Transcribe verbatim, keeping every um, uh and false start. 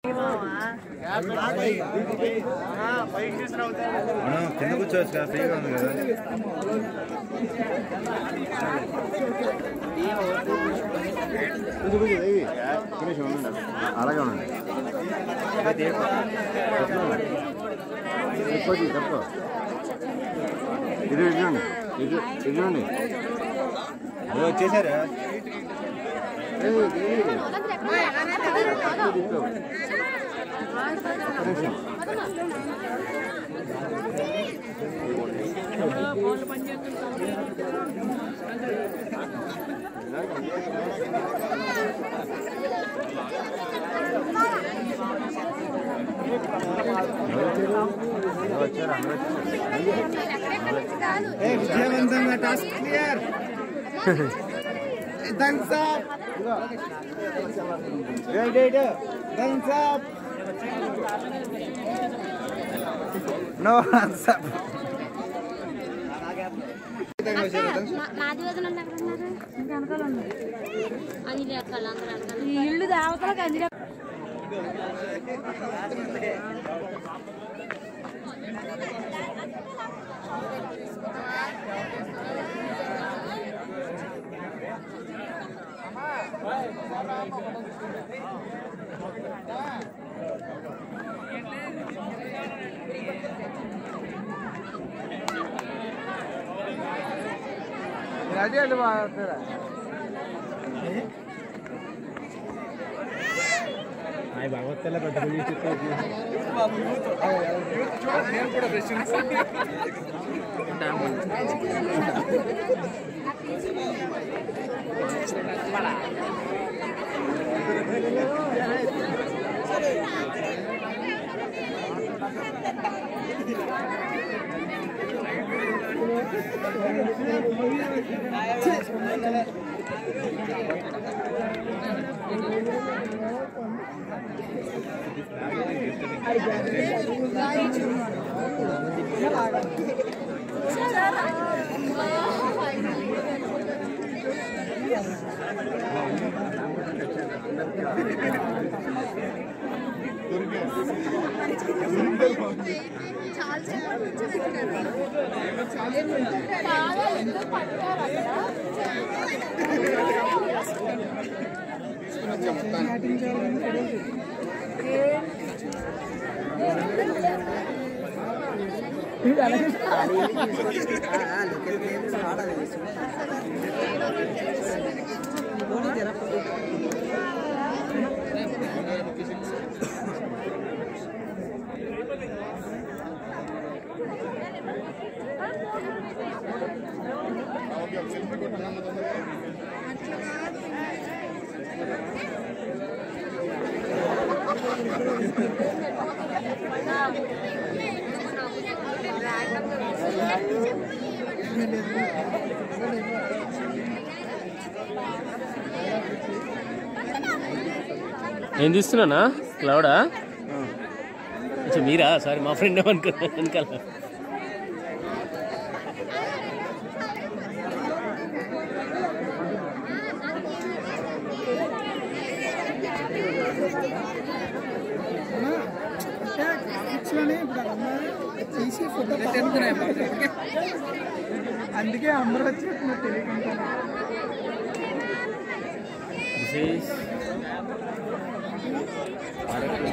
కింద కూర్చోవచ్చు కదా, ఫ్రీగా ఉంది కదా. అలాగే ఉండండి. తప్ప ఇది ఇవ్వండి, ఇది ఇవ్వండి. అది వచ్చేసారా? విజయవంతంగా task clear. Thumbs up. Right right thumbs up. No thumbs up. ఈ ఇల్లు దేవతలకు అంది. అదే అల్లు బాగుంటారా? అవి భగవత్తుల పెద్ద నేను తీస్తున్నానా క్లౌడా? మీరా? సారీ, మా ఫ్రెండ్ ఏమనుకున్నా వెనకాల. అందుకే అందరూ వచ్చేస్తున్నారు తెలియకుండా. This is